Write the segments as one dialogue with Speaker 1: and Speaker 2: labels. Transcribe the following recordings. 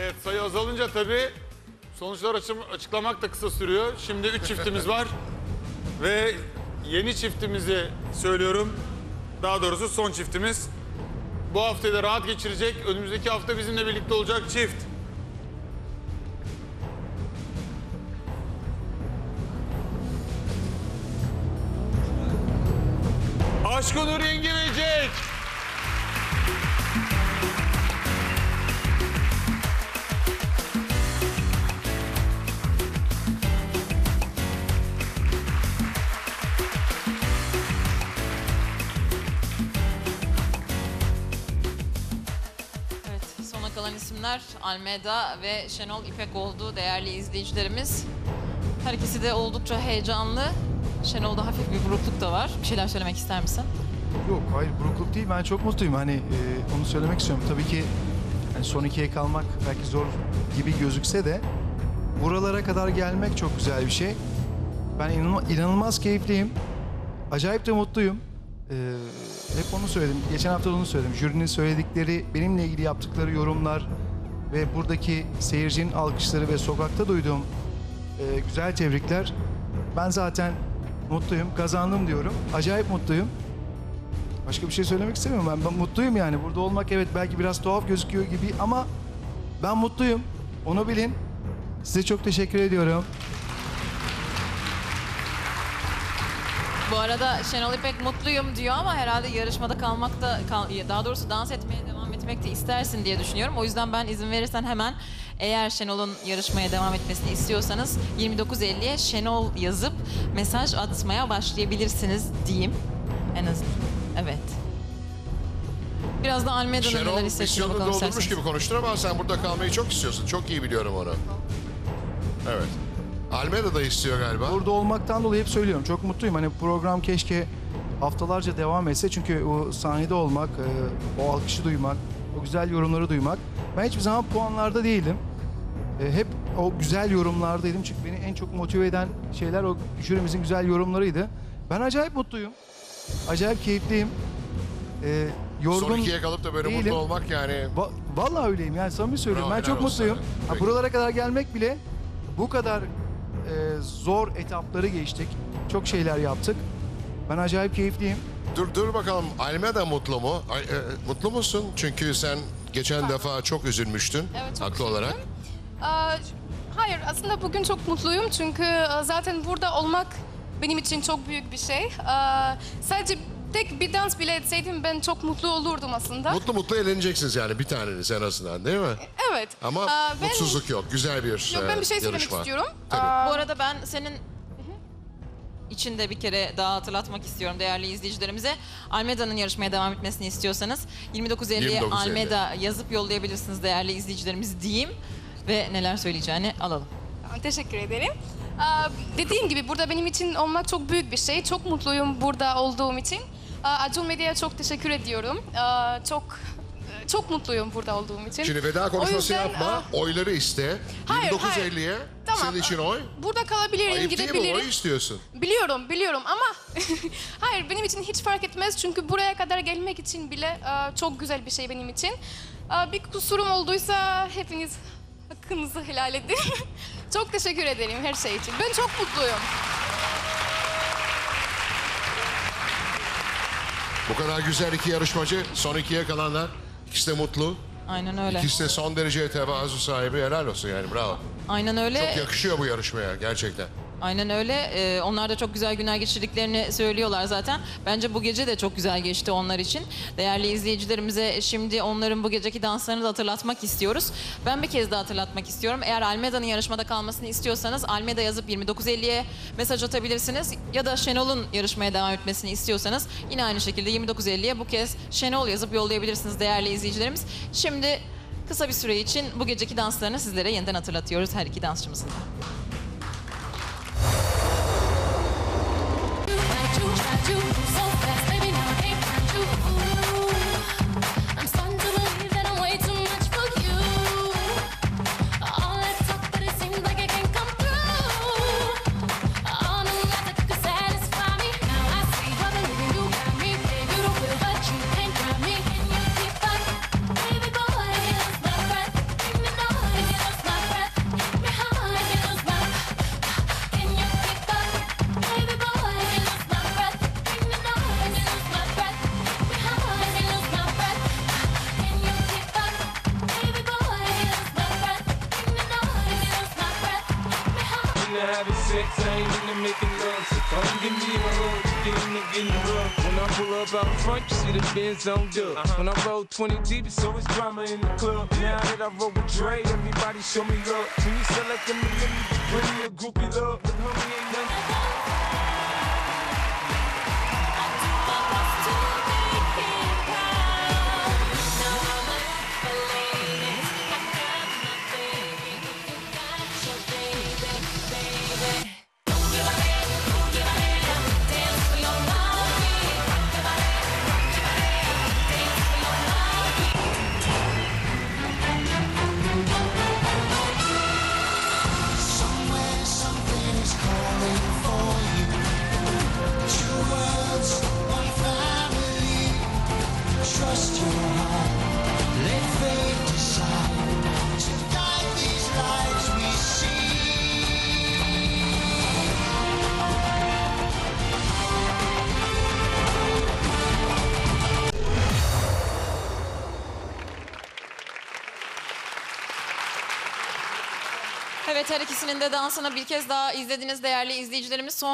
Speaker 1: Evet, sayı azalınca tabii sonuçlar açıklamak da kısa sürüyor. Şimdi 3 çiftimiz var ve yeni çiftimizi söylüyorum. Daha doğrusu son çiftimiz. Bu haftayı da rahat geçirecek. Önümüzdeki hafta bizimle birlikte olacak çift. Aşkınur Yengi ve Cenk.
Speaker 2: Evet, sona kalan isimler Almeda ve Şenol İpek oldu değerli izleyicilerimiz. Her ikisi de oldukça heyecanlı. Şenol'da hafif bir burukluk da var. Bir şeyler söylemek ister misin?
Speaker 3: Yok, hayır, burukluk değil. Ben çok mutluyum. Hani onu söylemek istiyorum. Tabii ki hani son ikiye kalmak belki zor gibi gözükse de buralara kadar gelmek çok güzel bir şey. Ben inanılmaz keyifliyim. Acayip de mutluyum. Hep onu söyledim. Geçen hafta da onu söyledim. Jürinin söyledikleri, benimle ilgili yaptıkları yorumlar ve buradaki seyircinin alkışları ve sokakta duyduğum güzel tebrikler. Ben zaten mutluyum. Kazandım diyorum. Acayip mutluyum. Başka bir şey söylemek istemiyorum. Ben mutluyum yani. Burada olmak evet belki biraz tuhaf gözüküyor gibi ama ben mutluyum. Onu bilin. Size çok teşekkür ediyorum.
Speaker 2: Bu arada Şenol İpek mutluyum diyor ama herhalde yarışmada kalmak da, daha doğrusu dans etmeye devam etmek de istersin diye düşünüyorum. O yüzden ben izin verirsen hemen eğer Şenol'un yarışmaya devam etmesini istiyorsanız 29.50'ye Şenol yazıp mesaj atmaya başlayabilirsiniz diyeyim. En azından. Evet. Biraz da Almeda'nın neler
Speaker 4: Şenol
Speaker 2: hissettiğini
Speaker 4: misyonu
Speaker 2: bakalım
Speaker 4: doldurmuş
Speaker 2: isterseniz.
Speaker 4: gibi konuştun ama sen burada kalmayı çok istiyorsun. Çok iyi biliyorum onu. Evet. Almeda da istiyor galiba.
Speaker 3: Burada olmaktan dolayı hep söylüyorum. Çok mutluyum. Hani program keşke haftalarca devam etse. Çünkü o sahnede olmak, o alkışı duymak, o güzel yorumları duymak. Ben hiçbir zaman puanlarda değildim. Hep o güzel yorumlardaydım. Çünkü beni en çok motive eden şeyler o jürimizin güzel yorumlarıydı. Ben acayip mutluyum. Acayip keyifliyim. Yorgun
Speaker 4: Son ikiye kalıp da böyle
Speaker 3: değilim.
Speaker 4: mutlu olmak yani.
Speaker 3: Vallahi öyleyim yani samimi söylüyorum.
Speaker 4: Bravo,
Speaker 3: Ben çok
Speaker 4: helal olsun
Speaker 3: mutluyum.
Speaker 4: sana.
Speaker 3: Ha,
Speaker 4: Peki.
Speaker 3: buralara kadar gelmek bile bu kadar zor etapları geçtik. Çok şeyler yaptık. Ben acayip keyifliyim.
Speaker 4: Dur bakalım, Almeda mutlu mu? Mutlu musun? Çünkü sen geçen defa çok üzülmüştün.
Speaker 5: Evet, çok
Speaker 4: haklı olarak.
Speaker 5: Hayır, aslında bugün çok mutluyum çünkü zaten burada olmak benim için çok büyük bir şey. Sadece tek bir dans bile etseydim ben çok mutlu olurdum aslında.
Speaker 4: Mutlu eğleneceksiniz yani, bir taneniz en azından, değil mi?
Speaker 5: Evet.
Speaker 4: Ama
Speaker 5: Ben-
Speaker 4: mutsuzluk yok. Güzel bir
Speaker 5: Yok, ben bir şey söylemek
Speaker 4: yarışma.
Speaker 5: istiyorum.
Speaker 4: Tabii.
Speaker 2: Bu arada ben senin içinde bir kere daha hatırlatmak istiyorum değerli izleyicilerimize. Almeda'nın yarışmaya devam etmesini istiyorsanız 29.50'ye
Speaker 4: 29.50.
Speaker 2: Almeda yazıp yollayabilirsiniz değerli izleyicilerimiz diyeyim. Ve neler söyleyeceğini alalım.
Speaker 5: Teşekkür ederim. Dediğim gibi burada benim için olmak çok büyük bir şey. Çok mutluyum burada olduğum için. Acun Medya'ya çok teşekkür ediyorum. Çok mutluyum burada olduğum için.
Speaker 4: Şimdi veda konuşması
Speaker 5: O yüzden,
Speaker 4: yapma, oyları iste.
Speaker 5: hayır,
Speaker 4: 29.50'ye
Speaker 5: Tamam,
Speaker 4: senin için oy.
Speaker 5: Burada kalabilirim,
Speaker 4: Ayıp değil mi?
Speaker 5: gidebilirim.
Speaker 4: Oy istiyorsun.
Speaker 5: Biliyorum ama hayır, benim için hiç fark etmez çünkü buraya kadar gelmek için bile çok güzel bir şey benim için. Bir kusurum olduysa hepiniz hakkınızı helal edin. Çok teşekkür ederim her şey için. Ben çok mutluyum.
Speaker 4: Bu kadar güzel iki yarışmacı, son ikiye kalanlar. İkisi de mutlu.
Speaker 2: Aynen öyle.
Speaker 4: İkisi de son derece tevazu sahibi. Helal olsun yani, bravo.
Speaker 2: Aynen öyle.
Speaker 4: Çok yakışıyor bu yarışmaya gerçekten.
Speaker 2: Aynen öyle. Onlar da çok güzel günler geçirdiklerini söylüyorlar zaten. Bence bu gece de çok güzel geçti onlar için. Değerli izleyicilerimize şimdi onların bu geceki danslarını da hatırlatmak istiyoruz. Ben bir kez daha hatırlatmak istiyorum. Eğer Almeda'nın yarışmada kalmasını istiyorsanız Almeda yazıp 29.50'ye mesaj atabilirsiniz. Ya da Şenol'un yarışmaya devam etmesini istiyorsanız yine aynı şekilde 29.50'ye bu kez Şenol yazıp yollayabilirsiniz değerli izleyicilerimiz. Şimdi kısa bir süre için bu geceki danslarını sizlere yeniden hatırlatıyoruz her iki dansçımızın da.
Speaker 6: sex, I ain't into making love. So come give me a hug, get in the rug. When I pull up out front, you see the Benz on dub. When I roll 20 deep, it's always drama in the club. Now that I roll with Dre, everybody show me love. When you sell like them, bring me a groupie love. But homie ain't nothing.
Speaker 7: Somewhere something is calling for you. Two worlds, one family. Trust your heart, let fate decide to guide these lives we see.
Speaker 2: Evet, her ikisinin de dansını bir kez daha izlediniz değerli izleyicilerimiz. Son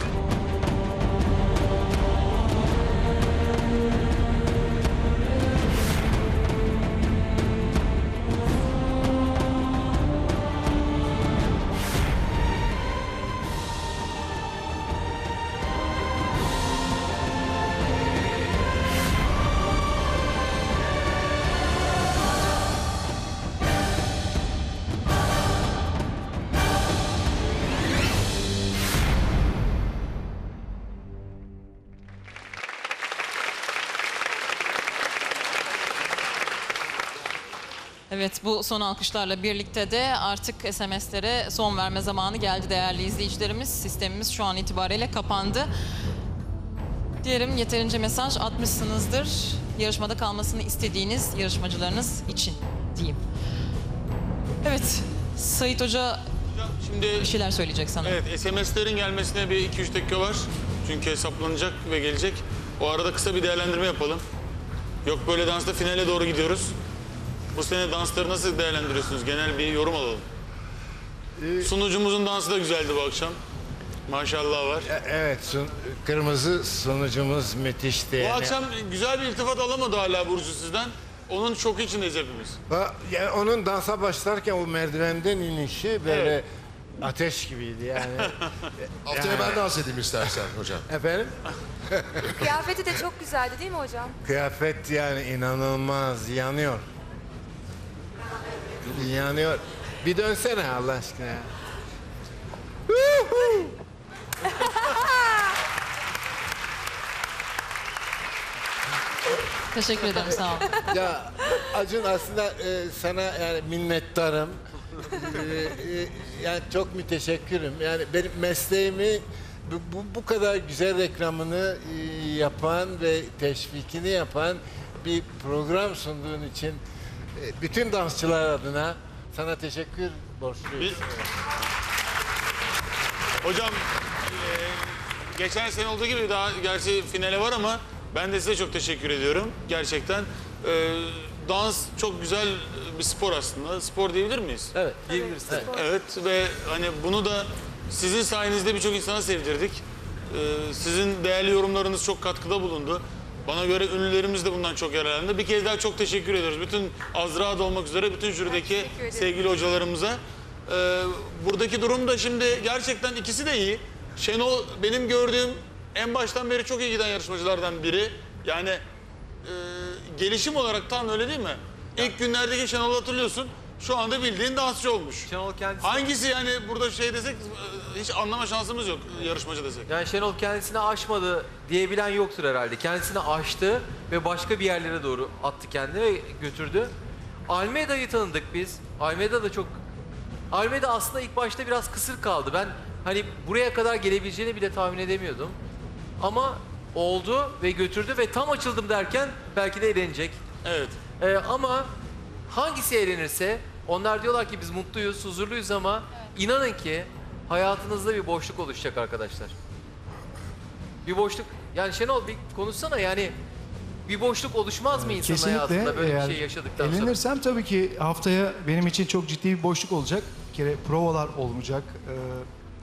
Speaker 2: Evet, bu son alkışlarla birlikte de artık SMS'lere son verme zamanı geldi değerli izleyicilerimiz. Sistemimiz şu an itibariyle kapandı. Diyelim yeterince mesaj atmışsınızdır. Yarışmada kalmasını istediğiniz yarışmacılarınız için diyeyim. Evet, Sait Hoca
Speaker 1: Şimdi
Speaker 2: bir şeyler söyleyecek sana.
Speaker 1: evet, SMS'lerin gelmesine bir 2-3 dakika var. Çünkü hesaplanacak ve gelecek. O arada kısa bir değerlendirme yapalım. Yok böyle dansta finale doğru gidiyoruz. Bu sene dansları nasıl değerlendiriyorsunuz? Genel bir yorum alalım. Sunucumuzun dansı da güzeldi bu akşam. Maşallah var.
Speaker 8: Evet, kırmızı sunucumuz müthişti.
Speaker 1: Bu
Speaker 8: Yani.
Speaker 1: akşam güzel bir iltifat alamadı hala Burcu sizden. Onun şoku içindeyiz hepimiz.
Speaker 8: Yani onun dansa başlarken o merdivenden inişi böyle
Speaker 1: Evet.
Speaker 8: ateş gibiydi yani.
Speaker 4: Haftaya ben dans edeyim istersen hocam.
Speaker 8: Efendim?
Speaker 9: Kıyafeti de çok güzeldi değil mi hocam?
Speaker 8: Kıyafet yani inanılmaz yanıyor. Yanıyor. Bir dönsene Allah aşkına ya.
Speaker 2: Teşekkür ederim, sağ olun.
Speaker 8: Ya Acun aslında sana yani minnettarım. Yani çok müteşekkirim. Yani benim mesleğimi bu kadar güzel reklamını yapan ve teşvikini yapan bir program sunduğun için bütün dansçılar adına sana teşekkür borçluyuz.
Speaker 1: Hocam geçen sene olduğu gibi daha gerçi finale var ama ben de size çok teşekkür ediyorum. Gerçekten dans çok güzel bir spor aslında. Spor diyebilir miyiz?
Speaker 10: Evet, diyebiliriz. Evet.
Speaker 1: Evet ve hani bunu da sizin sayenizde birçok insana sevdirdik. Sizin değerli yorumlarınız çok katkıda bulundu. Bana göre ünlülerimiz de bundan çok yararlandı. Bir kez daha çok teşekkür ediyoruz. Bütün Azra'da olmak üzere bütün jürideki sevgili hocalarımıza. Buradaki durum da şimdi gerçekten ikisi de iyi. Şenol benim gördüğüm en baştan beri çok iyi giden yarışmacılardan biri. Yani gelişim olarak tam öyle değil mi? İlk günlerdeki Şenol'u hatırlıyorsun. Şu anda bildiğin dansçı olmuş.
Speaker 10: Şenol kendisi...
Speaker 1: Hangisi yani burada şey desek hiç anlama şansımız yok yarışmacı desek.
Speaker 10: Yani Şenol kendisini aşmadı diyebilen yoktur herhalde. Kendisini aştı ve başka bir yerlere doğru attı kendini ve götürdü. Almeida'yı tanıdık biz. Almeida da çok... Almeida aslında ilk başta biraz kısır kaldı. Ben hani buraya kadar gelebileceğini bile tahmin edemiyordum. Ama oldu ve götürdü ve tam açıldım derken belki de eğlenecek.
Speaker 1: Evet.
Speaker 10: Ama hangisi eğlenirse onlar diyorlar ki biz mutluyuz, huzurluyuz ama inanın ki hayatınızda bir boşluk oluşacak arkadaşlar. Bir boşluk. Yani Şenol bir konuşsana yani bir boşluk oluşmaz mı insanın hayatında böyle bir şey yaşadıktan sonra?
Speaker 3: Eğlenirsem tabii ki haftaya benim için çok ciddi bir boşluk olacak. Bir kere provalar olmayacak.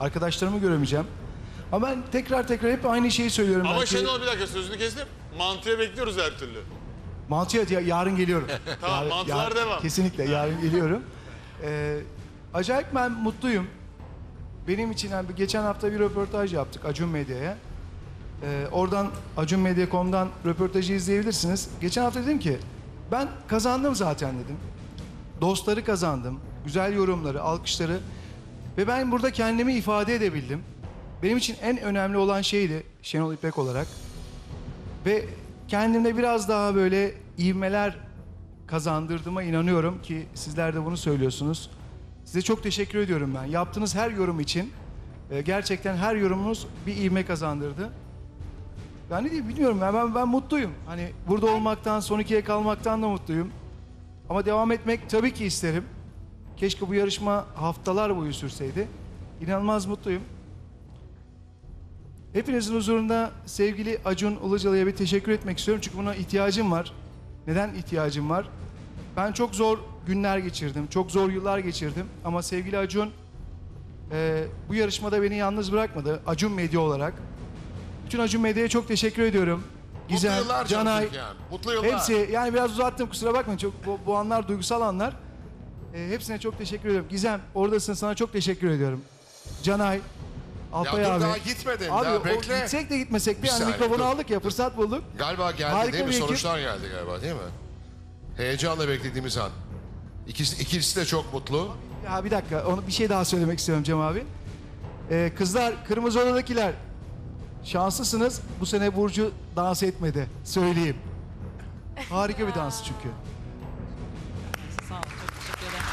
Speaker 3: Arkadaşlarımı göremeyeceğim. Ama ben tekrar hep aynı şeyi söylüyorum.
Speaker 1: Ama
Speaker 3: Belki
Speaker 1: Şenol bir dakika sözünü kestim. Mantıya bekliyoruz her türlü.
Speaker 3: mantıya yarın geliyorum.
Speaker 1: Tamam, mantılar devam.
Speaker 3: Kesinlikle yarın geliyorum. Acayip ben mutluyum. Benim için yani geçen hafta bir röportaj yaptık Acun Medya'ya. Oradan acunmedya.com'dan röportajı izleyebilirsiniz. Geçen hafta dedim ki ben kazandım zaten dedim. Dostları kazandım. Güzel yorumları, alkışları. Ve ben burada kendimi ifade edebildim. Benim için en önemli olan şeydi Şenol İpek olarak. Ve kendimde biraz daha böyle ivmeler kazandırdığıma inanıyorum ki sizler de bunu söylüyorsunuz. Size çok teşekkür ediyorum ben. Yaptığınız her yorum için gerçekten her yorumunuz bir ivme kazandırdı. Ben ne diyeyim bilmiyorum. Ben mutluyum. Hani burada olmaktan, son ikiye kalmaktan da mutluyum. Ama devam etmek tabii ki isterim. Keşke bu yarışma haftalar boyu sürseydi. İnanılmaz mutluyum. Hepinizin huzurunda sevgili Acun Ilıcalı'ya bir teşekkür etmek istiyorum. Çünkü buna ihtiyacım var. Neden ihtiyacım var? Ben çok zor günler geçirdim. Çok zor yıllar geçirdim. Ama sevgili Acun bu yarışmada beni yalnız bırakmadı. Acun Medya olarak. Bütün Acun Medya'ya çok teşekkür ediyorum. Gizem,
Speaker 4: Mutlu yıllar canım
Speaker 3: Canay,
Speaker 4: Türkiye'm. Mutlu yıllar.
Speaker 3: hepsi yani biraz uzattım kusura bakmayın. Çok bu anlar duygusal anlar. Hepsine çok teşekkür ediyorum. Gizem oradasın sana çok teşekkür ediyorum. Canay, Alpay
Speaker 4: Ya dur
Speaker 3: abi.
Speaker 4: daha gitmedin.
Speaker 3: Abi
Speaker 4: daha
Speaker 3: o
Speaker 4: bekle.
Speaker 3: gitsek de gitmesek de
Speaker 4: Bir
Speaker 3: yani
Speaker 4: saniye,
Speaker 3: mikrofonu
Speaker 4: dur.
Speaker 3: aldık ya fırsat bulduk.
Speaker 4: Galiba geldi
Speaker 3: Harika
Speaker 4: değil mi?
Speaker 3: bir ekip.
Speaker 4: Sonuçlar geldi galiba değil mi? Heyecanla beklediğimiz an. İkisi de çok mutlu.
Speaker 3: Ya bir dakika onu bir şey daha söylemek istiyorum Cem abi. Kızlar kırmızı odadakiler şanslısınız. Bu sene Burcu dans etmedi. Söyleyeyim. Harika bir dans çünkü.
Speaker 2: Sağ olun, çok teşekkür ederim.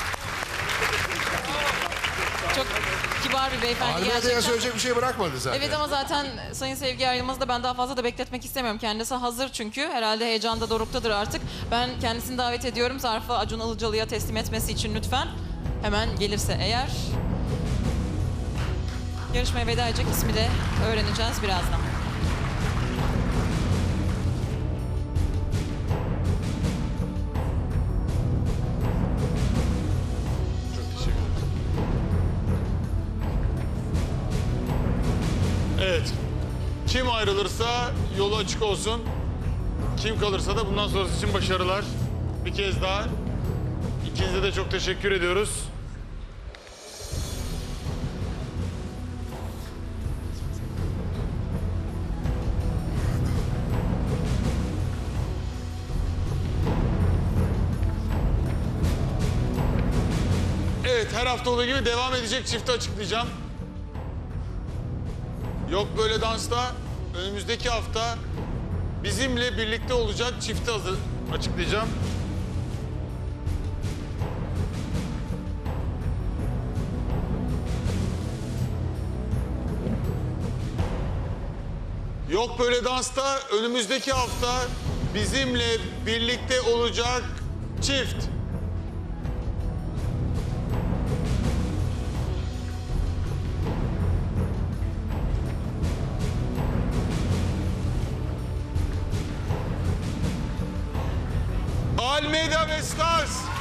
Speaker 2: Çok kibar bir beyefendi
Speaker 4: Almanya'ya
Speaker 2: gerçekten.
Speaker 4: söyleyecek bir şey bırakmadı zaten.
Speaker 2: Evet ama zaten Sayın Sevgi Ayrılmaz'ı da ben daha fazla da bekletmek istemiyorum. Kendisi hazır çünkü. Herhalde heyecanda doruktadır artık. Ben kendisini davet ediyorum. Zarfı Acun Ilıcalı'ya teslim etmesi için lütfen. Hemen gelirse eğer. Yarışmaya veda edecek ismi de öğreneceğiz birazdan.
Speaker 1: Çok teşekkür ederim. Evet. Kim ayrılırsa yolu açık olsun. Kim kalırsa da bundan sonrası için başarılar. Bir kez daha ikinize de çok teşekkür ediyoruz. Evet, her hafta olduğu gibi devam edecek çifti açıklayacağım. Yok böyle dansta önümüzdeki hafta bizimle birlikte olacak çifti açıklayacağım. Yok böyle dansta önümüzdeki hafta bizimle birlikte olacak çift. Almeda ve Stars.